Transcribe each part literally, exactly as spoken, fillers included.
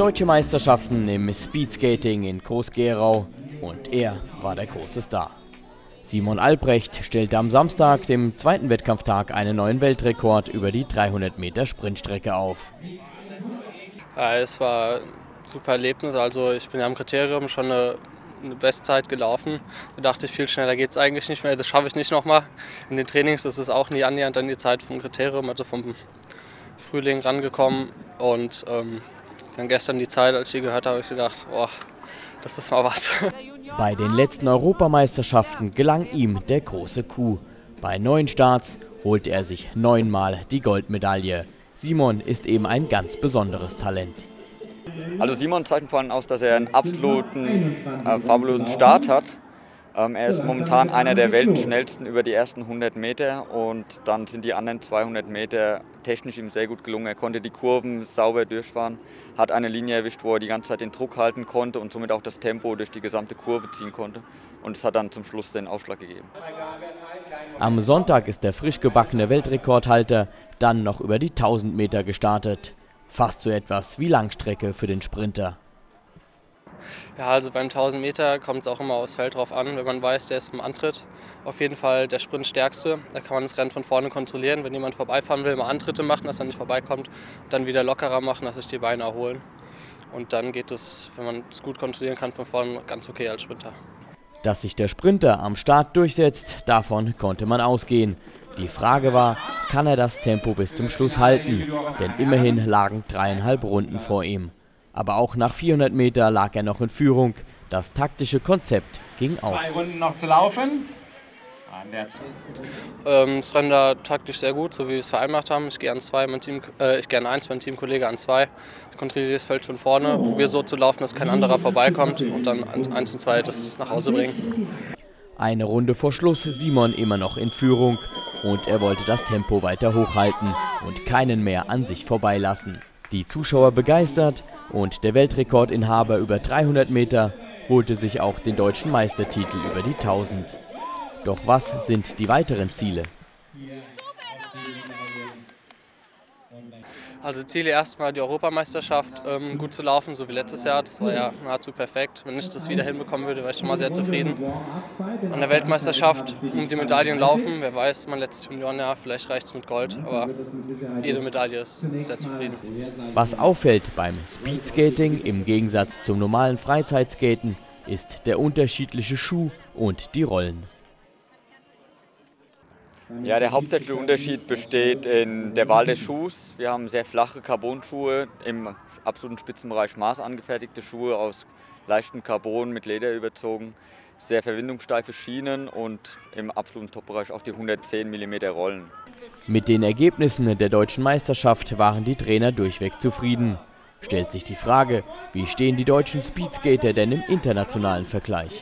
Deutsche Meisterschaften im Speedskating in Groß-Gerau und er war der große Star. Simon Albrecht stellte am Samstag, dem zweiten Wettkampftag, einen neuen Weltrekord über die dreihundert Meter Sprintstrecke auf. Ja, es war ein super Erlebnis. Also ich bin ja am Kriterium schon eine, eine Bestzeit gelaufen. Da dachte ich, viel schneller geht es eigentlich nicht mehr. Das schaffe ich nicht nochmal. In den Trainings ist es auch nie annähernd an die Zeit vom Kriterium, also vom Frühling rangekommen. Und ähm, dann gestern die Zeit, als ich die gehört habe, habe ich gedacht, oh, das ist mal was. Bei den letzten Europameisterschaften gelang ihm der große Coup. Bei neun Starts holte er sich neunmal die Goldmedaille. Simon ist eben ein ganz besonderes Talent. Also Simon zeichnet vor allem aus, dass er einen absoluten, äh, fabulosen Start hat. Ähm, er ist momentan einer der weltschnellsten über die ersten hundert Meter und dann sind die anderen zweihundert Meter technisch ihm sehr gut gelungen. Er konnte die Kurven sauber durchfahren, hat eine Linie erwischt, wo er die ganze Zeit den Druck halten konnte und somit auch das Tempo durch die gesamte Kurve ziehen konnte. Und es hat dann zum Schluss den Ausschlag gegeben. Am Sonntag ist der frisch gebackene Weltrekordhalter dann noch über die tausend Meter gestartet. Fast so etwas wie Langstrecke für den Sprinter. Ja, also beim tausend Meter kommt es auch immer aufs Feld drauf an. Wenn man weiß, der ist im Antritt auf jeden Fall der Sprintstärkste. Da kann man das Rennen von vorne kontrollieren. Wenn jemand vorbeifahren will, mal Antritte machen, dass er nicht vorbeikommt. Dann wieder lockerer machen, dass sich die Beine erholen. Und dann geht es, wenn man es gut kontrollieren kann, von vorne ganz okay als Sprinter. Dass sich der Sprinter am Start durchsetzt, davon konnte man ausgehen. Die Frage war, kann er das Tempo bis zum Schluss halten? Denn immerhin lagen dreieinhalb Runden vor ihm. Aber auch nach vierhundert Meter lag er noch in Führung. Das taktische Konzept ging auf. Zwei Runden noch zu laufen. Ähm, das Rennen da taktisch sehr gut, so wie wir es vereinbart haben. Ich gehe an zwei, mein Team, äh, ich gehe an eins, mein Teamkollege an zwei. Ich kontrolliere das Feld von vorne, probiere so zu laufen, dass kein anderer vorbeikommt und dann eins und zwei das nach Hause bringen. Eine Runde vor Schluss, Simon immer noch in Führung und er wollte das Tempo weiter hochhalten und keinen mehr an sich vorbeilassen. Die Zuschauer begeistert und der Weltrekordinhaber über dreihundert Meter holte sich auch den deutschen Meistertitel über die tausend. Doch was sind die weiteren Ziele? Also Ziele erstmal die Europameisterschaft ähm, gut zu laufen, so wie letztes Jahr. Das war ja nahezu perfekt. Wenn ich das wieder hinbekommen würde, wäre ich schon mal sehr zufrieden. An der Weltmeisterschaft um die Medaillen laufen. Wer weiß, mein letztes Juniorenjahr, vielleicht reicht es mit Gold, aber jede Medaille ist sehr zufrieden. Was auffällt beim Speedskating im Gegensatz zum normalen Freizeitskaten, ist der unterschiedliche Schuh und die Rollen. Ja, der hauptsächliche Unterschied besteht in der Wahl des Schuhs. Wir haben sehr flache Carbon-Schuhe, im absoluten Spitzenbereich Maß angefertigte Schuhe aus leichtem Carbon mit Leder überzogen, sehr verwindungssteife Schienen und im absoluten Top-Bereich auch die hundertzehn Millimeter Rollen. Mit den Ergebnissen der deutschen Meisterschaft waren die Trainer durchweg zufrieden. Stellt sich die Frage, wie stehen die deutschen Speedskater denn im internationalen Vergleich?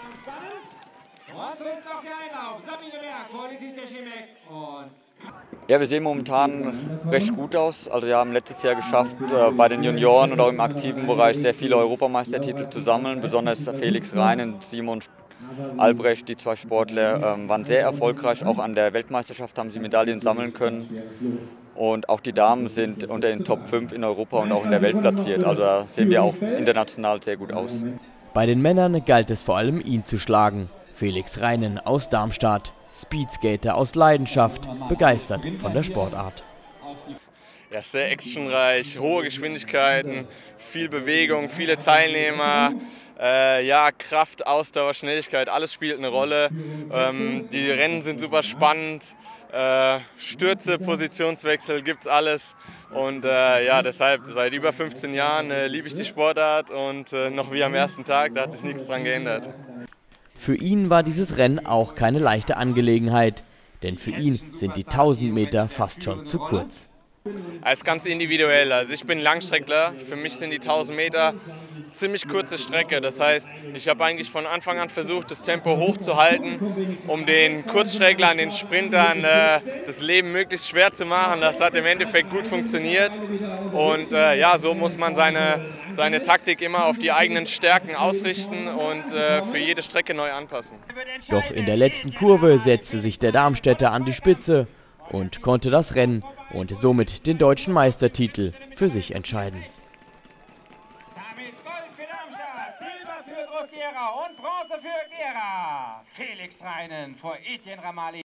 Ja, wir sehen momentan recht gut aus. Also wir haben letztes Jahr geschafft, äh, bei den Junioren oder auch im aktiven Bereich sehr viele Europameistertitel zu sammeln. Besonders Felix Rein und Simon Albrecht, die zwei Sportler, ähm, waren sehr erfolgreich. Auch an der Weltmeisterschaft haben sie Medaillen sammeln können. Und auch die Damen sind unter den Top fünf in Europa und auch in der Welt platziert. Also da sehen wir auch international sehr gut aus. Bei den Männern galt es vor allem, ihn zu schlagen. Felix Reinen aus Darmstadt, Speedskater aus Leidenschaft, begeistert von der Sportart. Ja, sehr actionreich, hohe Geschwindigkeiten, viel Bewegung, viele Teilnehmer, äh, ja, Kraft, Ausdauer, Schnelligkeit, alles spielt eine Rolle. Ähm, die Rennen sind super spannend, äh, Stürze, Positionswechsel, gibt's alles. Und äh, ja, deshalb seit über fünfzehn Jahren äh, liebe ich die Sportart und äh, noch wie am ersten Tag, da hat sich nichts dran geändert. Für ihn war dieses Rennen auch keine leichte Angelegenheit, denn für ihn sind die tausend Meter fast schon zu kurz. Es ist ganz individuell. Also ich bin Langstreckler, für mich sind die tausend Meter ziemlich kurze Strecke. Das heißt, ich habe eigentlich von Anfang an versucht, das Tempo hochzuhalten, um den Kurzstrecklern, den Sprintern äh, das Leben möglichst schwer zu machen. Das hat im Endeffekt gut funktioniert. Und äh, ja, so muss man seine, seine Taktik immer auf die eigenen Stärken ausrichten und äh, für jede Strecke neu anpassen. Doch in der letzten Kurve setzte sich der Darmstädter an die Spitze und konnte das Rennen und somit den deutschen Meistertitel für sich entscheiden. aus Gera und Bronze für Gera. Felix Reinen vor Etienne Ramali.